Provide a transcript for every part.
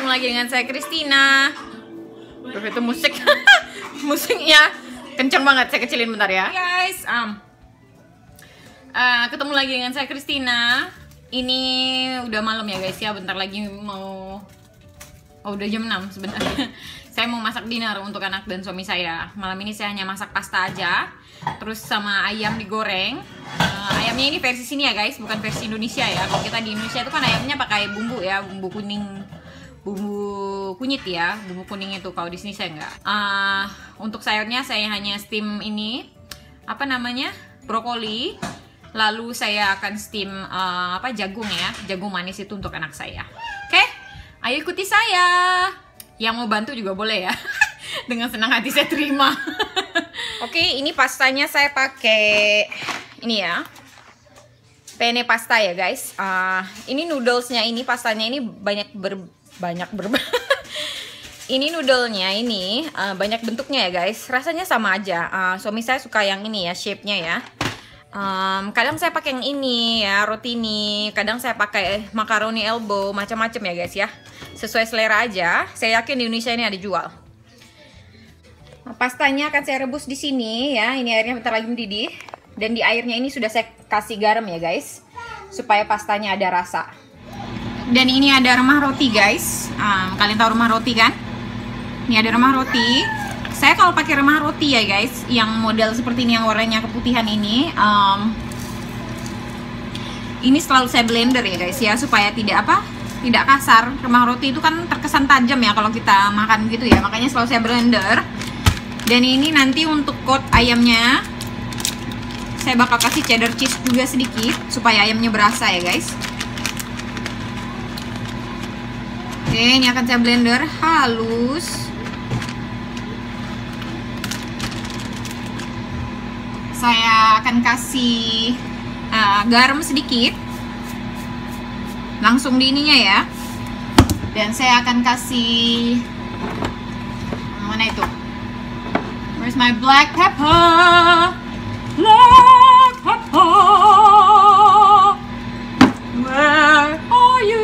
ketemu lagi dengan saya Christina. Itu musik musiknya kenceng banget, saya kecilin bentar ya guys. Ketemu lagi dengan saya Christina. Ini udah malam ya guys ya, bentar lagi mau udah jam 6 sebenarnya. Saya mau masak dinner untuk anak dan suami saya. Malam ini saya hanya masak pasta aja, terus sama ayam digoreng. Ayamnya ini versi sini ya guys, bukan versi Indonesia ya. Kalau kita di Indonesia itu kan ayamnya pakai bumbu ya, bumbu kuning, bumbu kunyit ya, bumbu kuning itu. Kalau di sini saya enggak. Untuk sayurnya saya hanya steam ini, apa namanya, brokoli. Lalu saya akan steam jagung ya, jagung manis itu untuk anak saya. Oke, ayo ikuti saya. Yang mau bantu juga boleh ya. Dengan senang hati saya terima. Oke, ini pastanya saya pakai ini ya, penne pasta ya guys. Ini noodlesnya, ini pastanya ini banyak ini noodlenya ini banyak bentuknya ya guys. Rasanya sama aja. Suami saya suka yang ini ya, shape-nya ya. Kadang saya pakai yang ini ya, rotini. Kadang saya pakai macaroni elbow, macam-macam ya guys ya. Sesuai selera aja. Saya yakin di Indonesia ini ada jual. Pastanya akan saya rebus di sini ya. Ini airnya bentar lagi mendidih. Dan di airnya ini sudah saya kasih garam ya guys, supaya pastanya ada rasa. Dan ini ada remah roti guys. Kalian tahu remah roti kan? Ini ada remah roti. Saya kalau pakai remah roti ya guys, yang model seperti ini, yang warnanya keputihan ini selalu saya blender ya guys ya, supaya tidak kasar. Remah roti itu kan terkesan tajam ya kalau kita makan gitu ya, makanya selalu saya blender. Dan ini nanti untuk coat ayamnya, saya bakal kasih cheddar cheese juga sedikit supaya ayamnya berasa ya guys. Oke, ini akan saya blender halus. Saya akan kasih garam sedikit langsung di ininya ya. Dan saya akan kasih mana itu? Where's my black pepper? Black pepper. Where are you?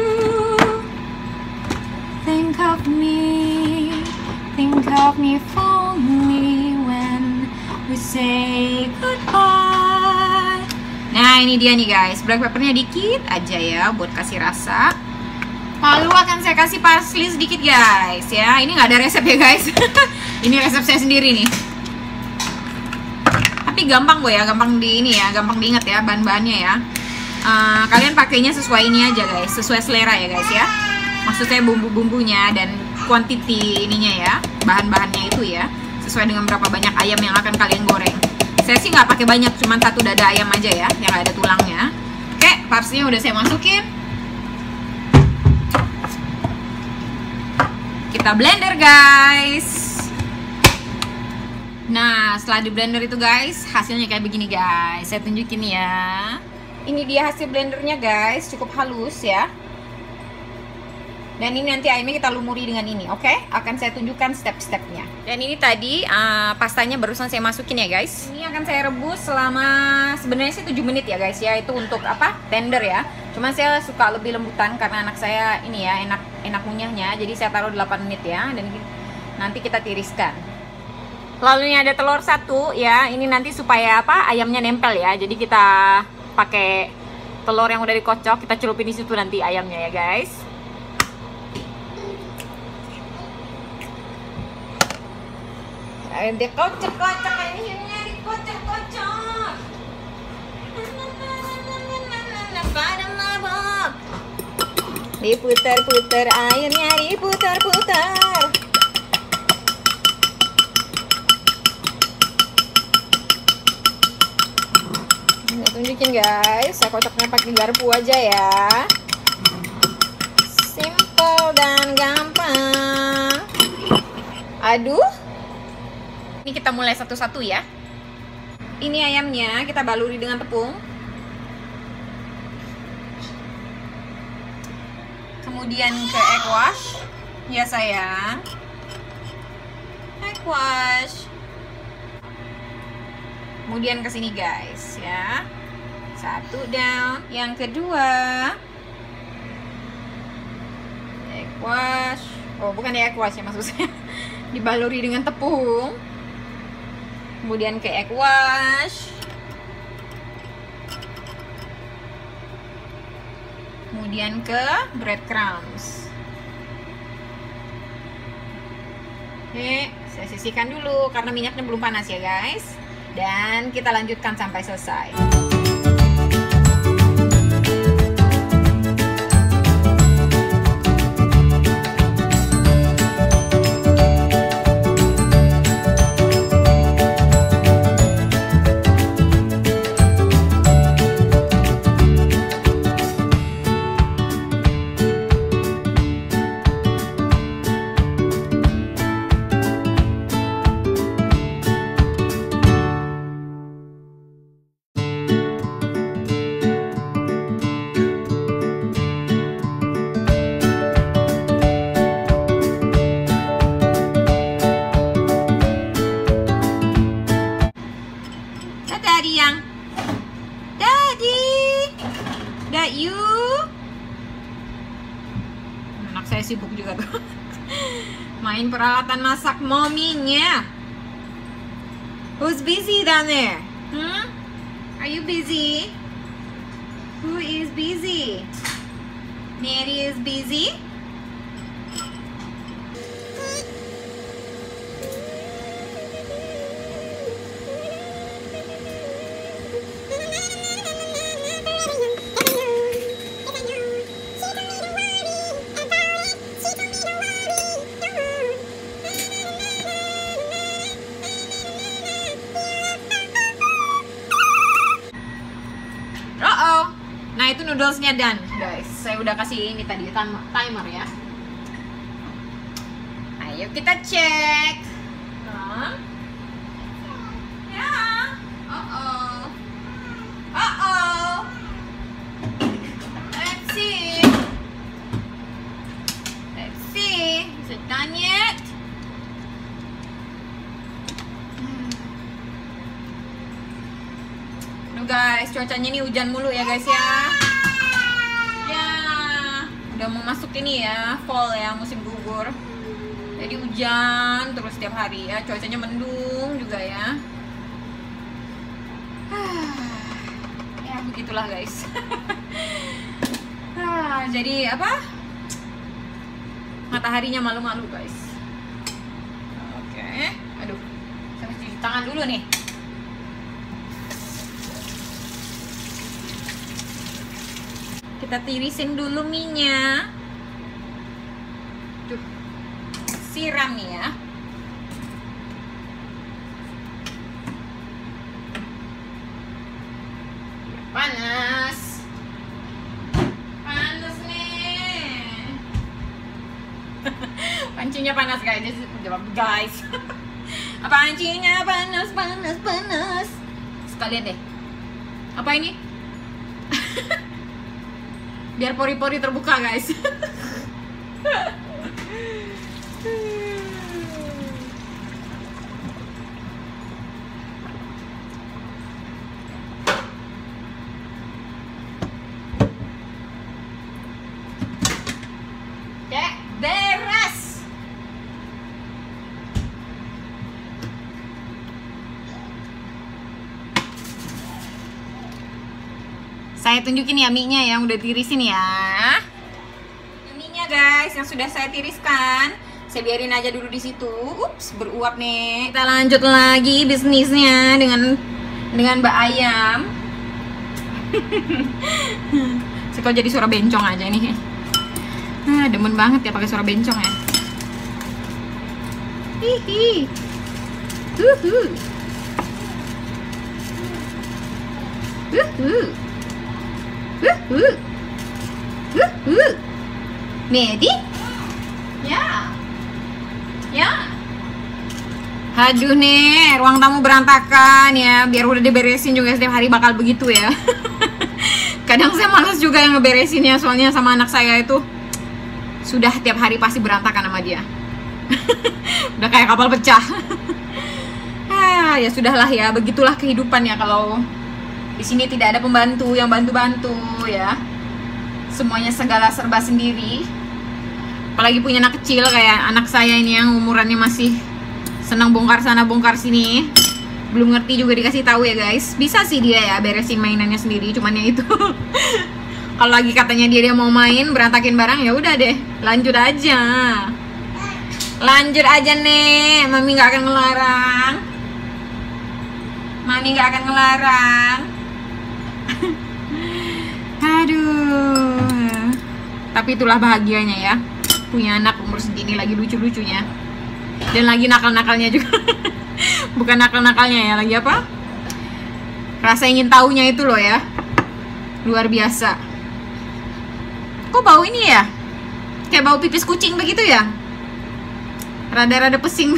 Think of me fondly when we say goodbye. Nah ini dia nih guys, black peppernya dikit aja ya buat kasih rasa. Lalu akan saya kasih parsley sedikit guys ya. Ini nggak ada resep ya guys. Ini resep saya sendiri nih. Tapi gampang kok ya, gampang diingat ya bahan-bahannya ya. Kalian pakainya sesuai ini aja guys, sesuai selera ya guys ya. Maksud saya bumbu-bumbunya dan quantity ininya ya, bahan-bahannya itu ya, sesuai dengan berapa banyak ayam yang akan kalian goreng. Saya sih nggak pakai banyak, cuma 1 dada ayam aja ya, yang nggak ada tulangnya. Oke, parsley-nya udah saya masukin. Kita blender guys. Nah, setelah di blender itu guys, hasilnya kayak begini guys. Saya tunjukin ya. Ini dia hasil blendernya guys, cukup halus ya. Dan ini nanti ayamnya kita lumuri dengan ini, oke? Akan saya tunjukkan step-stepnya. Dan ini tadi pastanya barusan saya masukin ya guys. Ini akan saya rebus selama sebenarnya sih 7 menit ya guys ya. Itu untuk tender ya. Cuman saya suka lebih lembutan karena anak saya ini ya enak ngunyahnya. Jadi saya taruh 8 menit ya. Dan nanti kita tiriskan. Lalu ini ada telur 1 ya. Ini nanti supaya ayamnya nempel ya. Jadi kita pakai telur yang udah dikocok, kita celupin di situ nanti ayamnya ya guys. Dikocok-kocok, ayamnya dikocok-kocok. Pada mabok. Diputar-putar, airnya diputar-putar. Saya tunjukin guys, saya kocoknya pakai garpu aja ya. Simple dan gampang. Aduh. Ini kita mulai satu-satu ya. Ini ayamnya kita baluri dengan tepung. Kemudian ke egg wash. Ya sayang. Egg wash. Kemudian ke sini guys ya. 1 down. Yang kedua egg wash. Oh, bukan egg wash ya maksud saya. Dibaluri dengan tepung. Kemudian ke egg wash. Kemudian ke breadcrumbs. Oke, saya sisihkan dulu karena minyaknya belum panas ya guys. Dan kita lanjutkan sampai selesai. That you? Anak saya sibuk juga tuh. Main peralatan masak mominya. Who's busy down there? Are you busy? Who is busy? Mary is busy? Nah itu noodlesnya done guys. Saya udah kasih ini tadi timer ya. Ayo kita cek. Ya. Let's see. Is it done yet? Guys, cuacanya ini hujan mulu ya guys ya. Ya, udah mau masuk ini ya, fall ya, musim gugur. Jadi hujan terus setiap hari ya, cuacanya mendung juga ya. Ya begitulah guys. Jadi apa? Mataharinya malu-malu guys. Oke, aduh, saya mesti cuci tangan dulu nih. Kita tirisin dulu minyak. Tuh. Siram nih ya. Panas. Panas nih. Pancinya panas guys. Jawab guys. Pancinya panas. Sekalian deh. Apa ini? Biar pori-pori terbuka guys. Oke, beres. Saya tunjukin ya mie-nya yang udah tirisin ya. Mie-nya guys yang sudah saya tiriskan. Saya biarin aja dulu di situ. Ups, beruap nih. Kita lanjut lagi bisnisnya dengan Mbak Ayam. Kok jadi suara bencong aja nih. Demen banget ya pakai suara bencong ya. Hihi. Medi? Ya. Aduh nih, ruang tamu berantakan ya. Biar udah diberesin juga setiap hari bakal begitu ya. Kadang saya malas juga yang ngeberesinnya, soalnya sama anak saya itu sudah tiap hari pasti berantakan sama dia. Udah kayak kapal pecah. Ya sudahlah ya, begitulah kehidupan ya kalau di sini tidak ada pembantu yang bantu-bantu ya. Semuanya segala serba sendiri. Apalagi punya anak kecil kayak anak saya ini yang umurannya masih senang bongkar sana bongkar sini, belum ngerti juga dikasih tahu ya guys. Bisa sih dia ya beresin mainannya sendiri, cuman ya itu kalau lagi katanya dia mau main berantakin barang, ya udah deh, lanjut aja nih, mami nggak akan ngelarang, aduh. Tapi itulah bahagianya ya, punya anak umur segini lagi lucu-lucunya dan lagi nakal-nakalnya juga. Bukan nakal-nakalnya ya, lagi apa, rasa ingin taunya itu loh ya, luar biasa. Kok bau ini ya, kayak bau pipis kucing begitu ya, rada-rada pesing.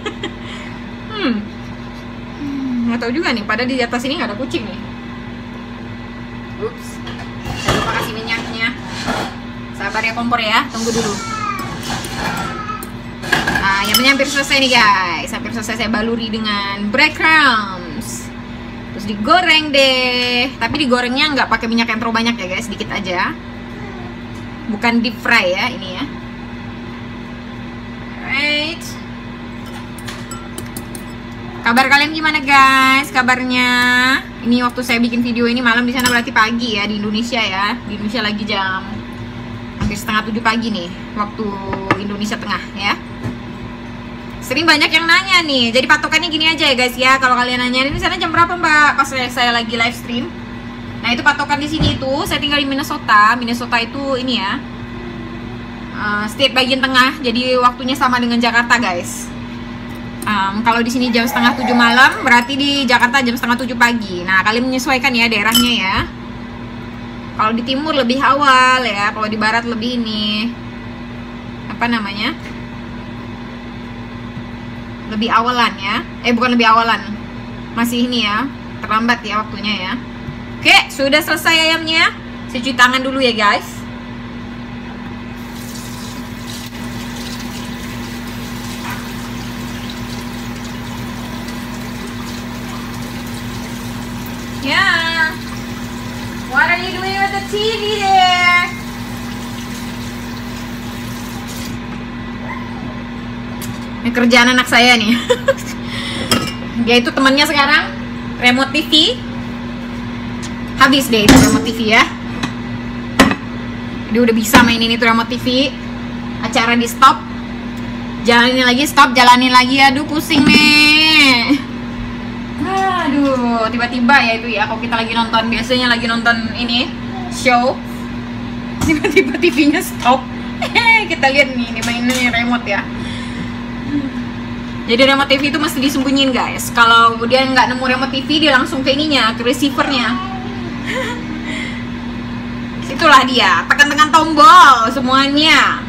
Nggak tahu juga nih, pada di atas ini nggak ada kucing nih. Ups, saya lupa kasih minyaknya. Sabar ya kompor ya, tunggu dulu. Nah, yang hampir selesai nih guys, hampir selesai. Saya baluri dengan breadcrumbs, terus digoreng deh. Tapi digorengnya nggak pakai minyak yang terlalu banyak ya guys, sedikit aja, bukan deep fry ya ini ya. Alright, kabar kalian gimana guys? Kabarnya ini waktu saya bikin video ini malam, di sana berarti pagi ya di Indonesia ya. Di Indonesia lagi jam hampir setengah 7 pagi nih, waktu Indonesia Tengah ya. Sering banyak yang nanya nih, jadi patokannya gini aja ya guys ya. Kalau kalian nanya ini sana jam berapa mbak, pas saya lagi live stream. Nah itu patokan di sini itu, saya tinggal di Minnesota. Minnesota itu ini ya, state bagian tengah, jadi waktunya sama dengan Jakarta guys. Kalau di sini jam setengah 7 malam, berarti di Jakarta jam setengah 7 pagi. Nah kalian menyesuaikan ya daerahnya ya. Kalau di timur lebih awal ya, kalau di barat lebih ini, apa namanya, lebih awalan ya. Bukan lebih awalan, masih ini ya, terlambat ya waktunya ya. Oke, sudah selesai ayamnya. Saya cuci tangan dulu ya guys. Yeah. What are you doing with the TV there? Ini kerjaan anak saya nih. Dia itu temannya sekarang remote TV. Habis deh itu remote TV ya. Dia udah bisa mainin itu remote TV. Acara di stop, jalanin lagi, stop, jalanin lagi. Aduh pusing nih. Aduh, tiba-tiba ya itu ya, kalau kita lagi nonton, biasanya lagi nonton ini show, tiba-tiba TV-nya stop. Kita lihat nih, ini mainnya remote ya. Jadi remote TV itu mesti disembunyiin guys. Kalau dia nggak nemu remote TV, dia langsung ke ininya, ke receivernya. Itulah dia, tekan-tekan tombol semuanya.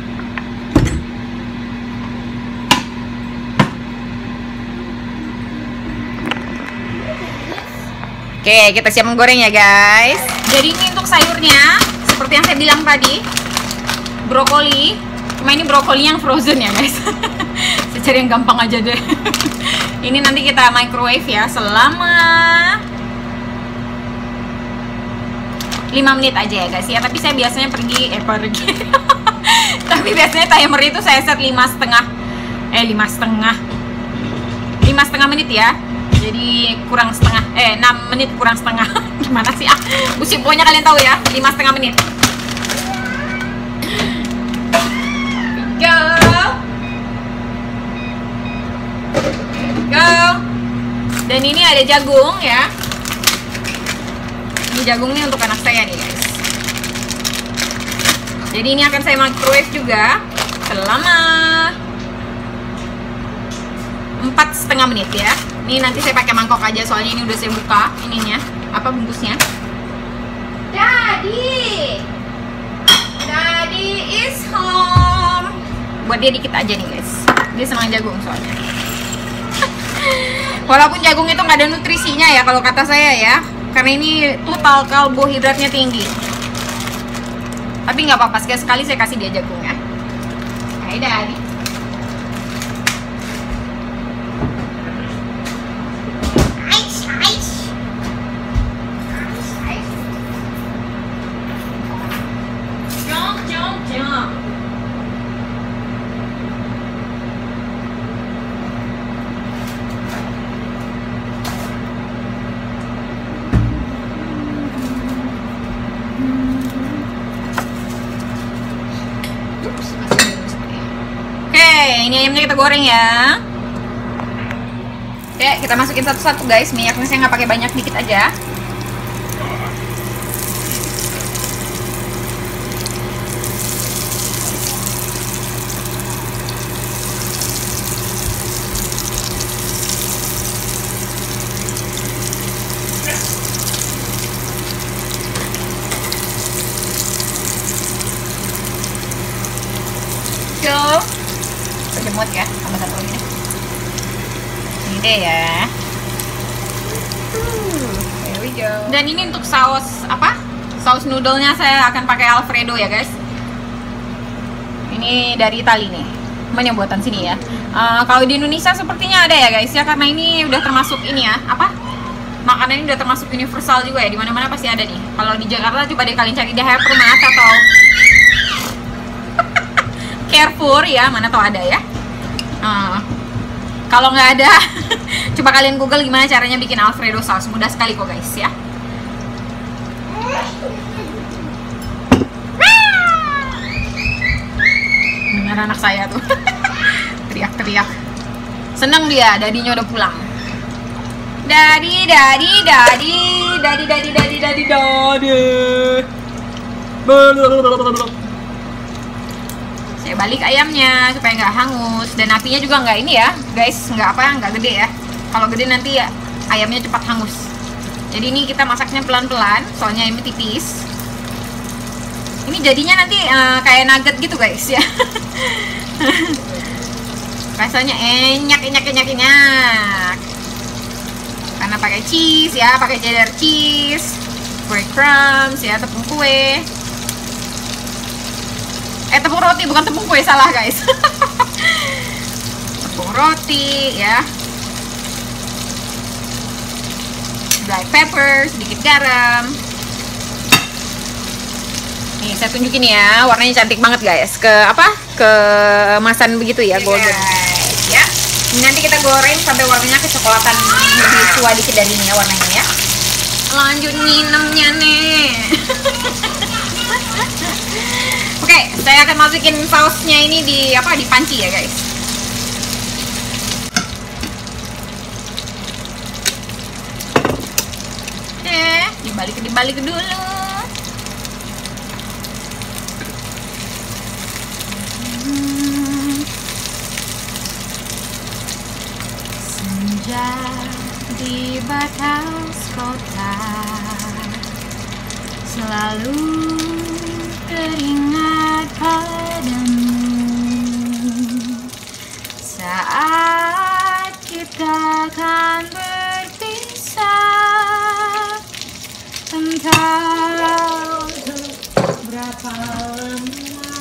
Oke, kita siap menggoreng ya guys. Jadi ini untuk sayurnya, seperti yang saya bilang tadi, brokoli. Cuma ini brokoli yang frozen ya guys. Saya cari yang gampang aja deh. Ini nanti kita microwave ya selama 5 menit aja ya guys ya. Tapi saya biasanya pergi. Tapi biasanya timer itu saya set 5,5 menit ya. Jadi kurang setengah, 6 menit kurang setengah. Gimana sih Usip, pokoknya kalian tahu ya, 5,5 menit. Go. Dan ini ada jagung ya. Ini jagungnya untuk anak saya nih guys. Jadi ini akan saya microwave juga selama 4,5 menit ya. Ini nanti saya pakai mangkok aja, soalnya ini udah saya buka ininya, apa bungkusnya. Daddy is home. Buat dia dikit aja nih guys. Dia senang jagung soalnya. Walaupun jagung itu nggak ada nutrisinya ya kalau kata saya ya, karena ini total karbohidratnya tinggi. Tapi nggak apa-apa, sekali saya kasih dia jagung ya. Hai Daddy. ini ayamnya kita goreng ya. Oke, kita masukin satu-satu guys. Minyaknya saya nggak pakai banyak, dikit aja. Berjemut ya, sama satu lagi. Ini deh ya. There we go. Dan ini untuk saus apa? Saus noodle-nya saya akan pakai Alfredo ya guys. Ini dari Itali nih. Mana buatan sini ya. Kalau di Indonesia sepertinya ada ya guys ya, karena ini udah termasuk ini ya, apa? Makanan ini udah termasuk universal juga ya. Di mana-mana pasti ada nih. Kalau di Jakarta coba deh kalian cari di Hypermart atau Carrefour ya, mana tau ada ya. Kalau nggak ada, coba kalian Google gimana caranya bikin Alfredo sauce. Mudah sekali kok guys ya. Dengar anak saya tuh teriak-teriak. Seneng dia, dadinya udah pulang. Dadi. Saya balik ayamnya supaya nggak hangus, dan apinya juga nggak ini ya guys, nggak gede ya. Kalau gede nanti ya ayamnya cepat hangus. Jadi ini kita masaknya pelan-pelan, soalnya ayamnya tipis. Ini jadinya nanti kayak nugget gitu guys ya. Rasanya enak. Karena pakai cheese ya, pakai cheddar cheese, breadcrumbs ya, tepung kue. Tepung roti, bukan tepung kue, salah guys. Tepung roti ya. Black pepper, sedikit garam. Nih saya tunjukin ya, warnanya cantik banget guys. Keemasan begitu ya, golden. Ya. Ini nanti kita goreng sampai warnanya kecoklatan, lebih tua dikit dari ini ya warnanya ya. Lanjut nginemnya nih. Oke, saya akan masukin sausnya ini di panci ya guys. Dibalik dulu. Senja di batas kota selalu teringat padamu saat kita akan berpisah, entah untuk berapa lama,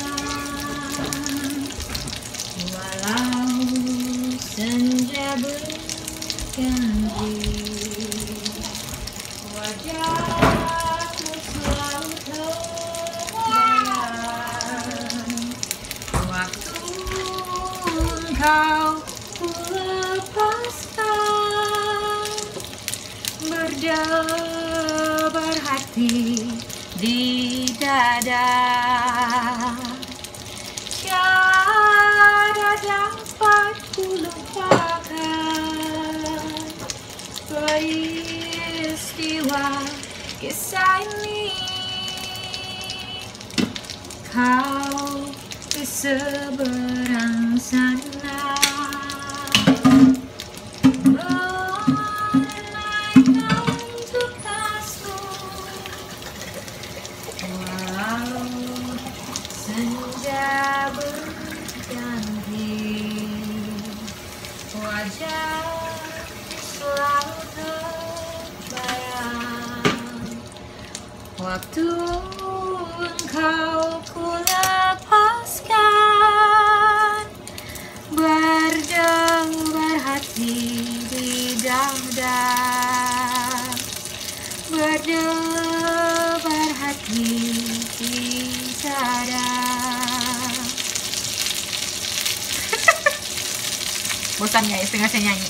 walau senja berganti, wajahku selalu kau lepaskan, berdebar hati di dada, tiada dapat ku lupakan peristiwa kisah ini. Kau di seberang sana, menaikkan untuk kasmu, walau senja berganti, wajah selalu terbayang, waktu engkau ku lepaskan, berdebar hati di dada, berdebar hati di dada. Bosan guys dengar saya nyanyi.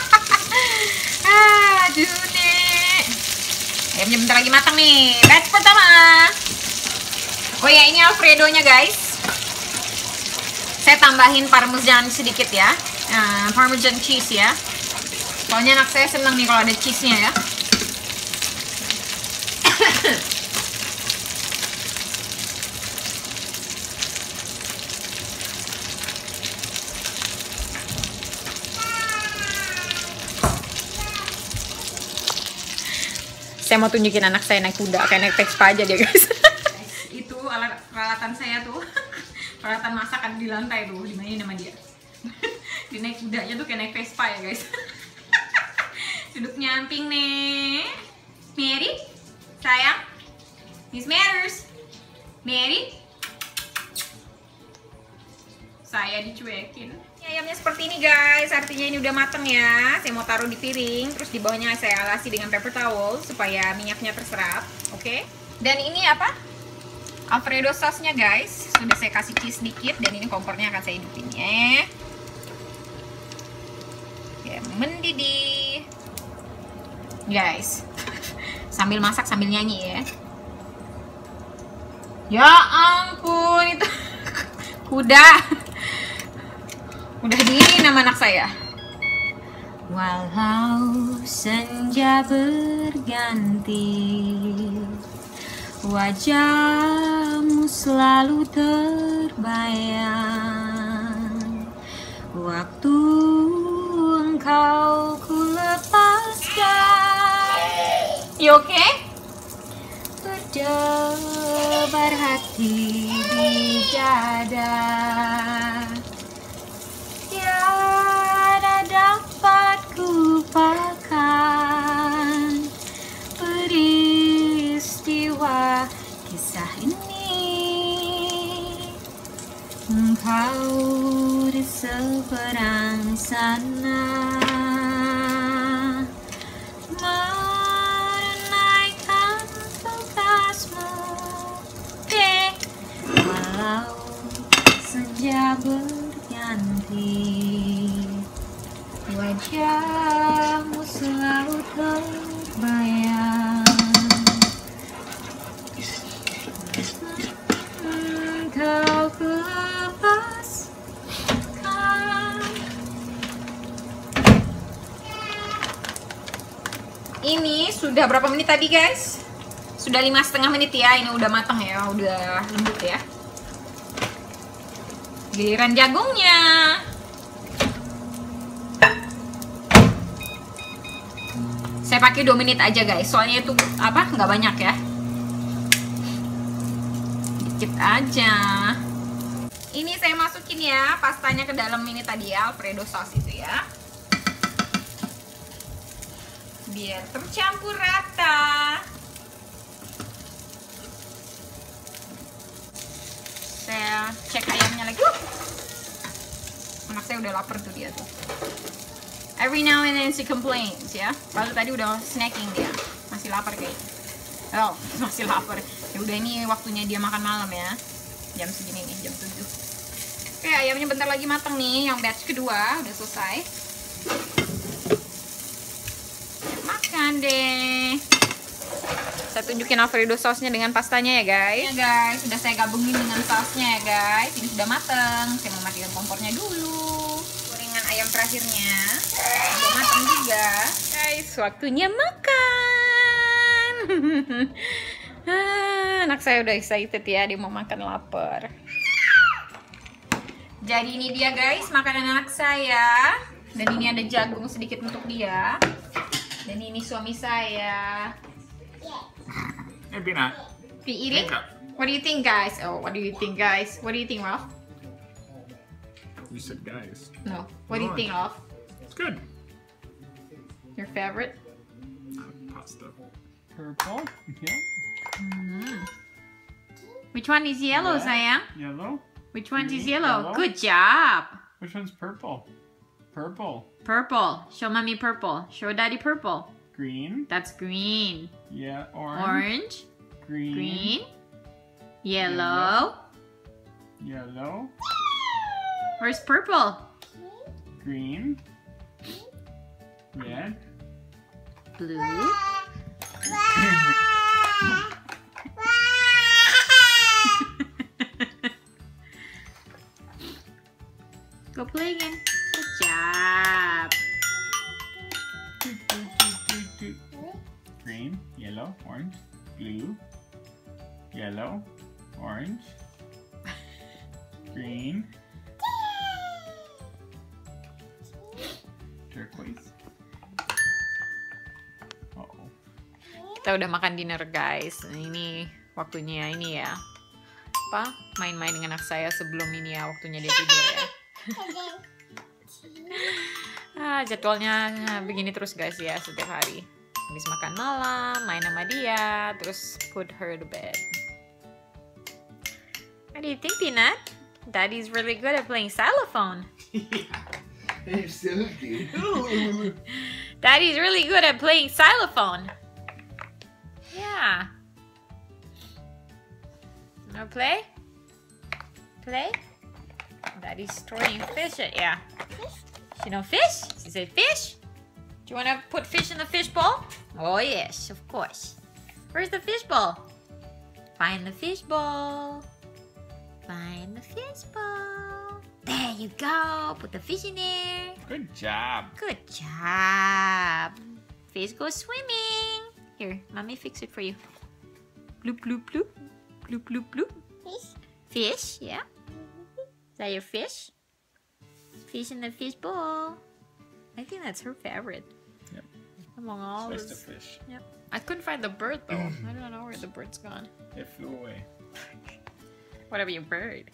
Aduh nih, ayamnya bentar lagi matang nih. Batch pertama. Oh ya, ini Alfredonya guys. Saya tambahin parmesan sedikit ya, parmesan cheese ya. Soalnya anak saya senang nih kalau ada cheese-nya ya. Saya mau tunjukin anak saya naik kuda, kayak naik Vespa aja dia guys. Itu alat peralatan saya tuh, peralatan masak ada di lantai tuh, dimainin sama dia. Dia naik kudanya tuh kayak naik Vespa ya guys. Duduk nyamping nih. Mary, sayang, Miss Matters, Mary. Saya dicuekin. Ayamnya seperti ini guys, artinya ini udah mateng ya. Saya mau taruh di piring, terus di bawahnya saya alasi dengan paper towel supaya minyaknya terserap, oke? Dan ini apa? Alfredo sauce-nya guys, sudah saya kasih cheese sedikit dan ini kompornya akan saya hidupin ya. Oke, mendidih. Guys, sambil masak sambil nyanyi ya. Ya ampun, itu kuda. Udah dingin nama anak saya. Walau senja berganti, wajahmu selalu terbayang. Waktu engkau ku lepaskan. You okay? Berdebar hati di dada, tiada dapat kupakan peristiwa kisah ini. Engkau di seberang sana menunaikan tugasmu, walau senja berganti, wajahmu selalu terbayang. Kau lepaskan. Ini sudah berapa menit tadi guys? Sudah 5,5 menit ya. Ini udah matang ya, udah lembut ya. Giliran jagungnya. Saya pakai 2 menit aja guys, soalnya itu apa, nggak banyak ya, dikit aja. Ini saya masukin ya pastanya ke dalam ini tadi ya, Alfredo sauce itu ya, biar tercampur rata. Saya cek ayamnya lagi. Anak saya udah lapar tuh dia tuh. Every now and then she complains ya. Lalu tadi udah snacking dia. Masih lapar kayaknya. Oh, masih lapar. Ya udah, ini waktunya dia makan malam ya. Jam segini nih, jam 7. Oke, ayamnya bentar lagi matang nih. Yang batch kedua udah selesai. Makan deh. Saya tunjukin Alfredo sauce-nya dengan pastanya ya guys. Ya guys, sudah saya gabungin dengan sausnya ya guys. Ini sudah mateng. Saya mau matikan kompornya dulu. Gorengan ayam terakhirnya udah mateng juga. Guys, waktunya makan. Anak saya udah excited ya, dia mau makan, lapar. Jadi ini dia guys, makanan anak saya. Dan ini ada jagung sedikit untuk dia. Dan ini suami saya. Hey, Bina. Be eating? What do you think, guys? Oh, what do you think, guys? What do you think, Ralph? You said guys. No. What do you think, Ralph? It's good. Your favorite? Pasta. Purple? Yeah. Which one is yellow, Yeah. sayang? Yellow? Which one is Green, yellow? yellow. Good job. Which one's purple? Purple. Purple. Show mommy purple. Show daddy purple. Green. That's green. Yeah. Orange. Orange. Green. Green. Yellow. Yellow. Where's purple? Green. Red. Blue. Yellow. Orange. Green. Turquoise. Uh-oh. Kita udah makan dinner guys. Ini waktunya ini ya. Apa? Main-main dengan anak saya sebelum ini ya. Waktunya dia tidur ya. Jadwalnya begini terus guys ya setiap hari. Habis makan malam, main sama dia, terus put her to bed. What do you think, Peanut? Daddy's really good at playing xylophone. You're so cute. Daddy's really good at playing xylophone. Yeah. Wanna play? Play? Daddy's throwing fish at ya. You know fish? She said fish? Do you wanna put fish in the fish bowl? Oh yes, of course. Where's the fish bowl? Find the fish bowl. Find the fish bowl. There you go. Put the fish in there. Good job. Good job. Fish go swimming. Here, mommy fix it for you. Bloop, bloop, bloop. Bloop, bloop, bloop. Fish. Fish, yeah. Is that your fish? Fish in the fish bowl. I think that's her favorite. Yep. Among all Sliced this. a fish. Yep. I couldn't find the bird though. I don't know where the bird's gone. It flew away. Whatever your bird.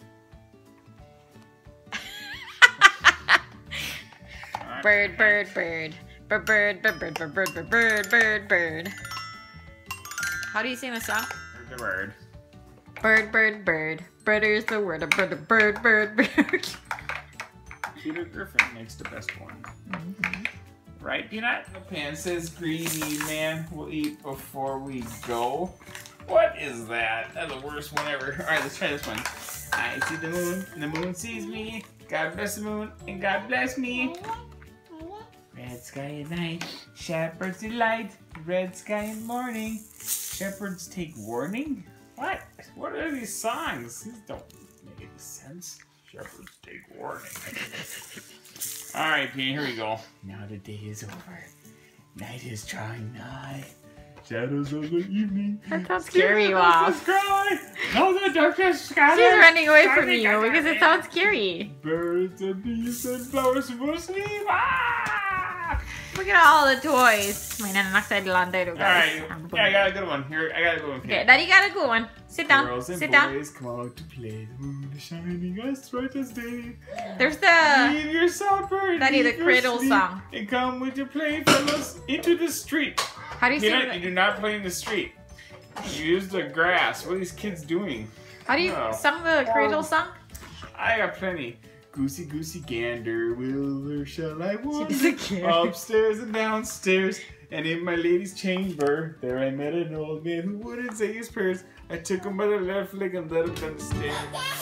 Bird, bird, bird. Bird, bird, bird, bird, bird, bird, bird, bird, bird. How do you sing the song? The bird. Bird, bird, bird. Bird is the word. Bird, bird, bird, bird. Peter Griffin makes the best one. Right, Peanut? The pan says greedy man will eat before we go. What is that? That's the worst one ever. Alright, let's try this one. I see the moon, and the moon sees me. God bless the moon, and God bless me. Red sky at night, shepherds delight. Red sky in morning, shepherds take warning. What? What are these songs? These don't make any sense. Shepherds take warning. Alright, Peanut, here we go. Now the day is over. Night is drawing nigh. Shadows of the evening. That sounds scary, wow. Sky. No, the darkness sky. She's running away from you because it sounds scary. Birds and bees and flowers will sleep. Ah! Look at all the toys. Mainan anak saya di lantai tuh guys. Alright, Ampun. yeah, I got a good one. Here, I got a good one. Okay, Daddy got a good one. Sit down. Girls and Sit down. boys, come out to play. The moon is shining as bright as day. There's the Leave your supper, Daddy, leave the your cradle sleep, song. and come with your playfellows into the street. how do you sing? Peanut, you do not play in the street. You use the grass. What are these kids doing? How do you Oh. sing the cradle song? I got plenty. Goosey, goosey, gander, whither shall I wander? doesn't care. Upstairs and downstairs, and in my lady's chamber, there I met an old man who wouldn't say his prayers. I took him by the left leg and let him down the stairs.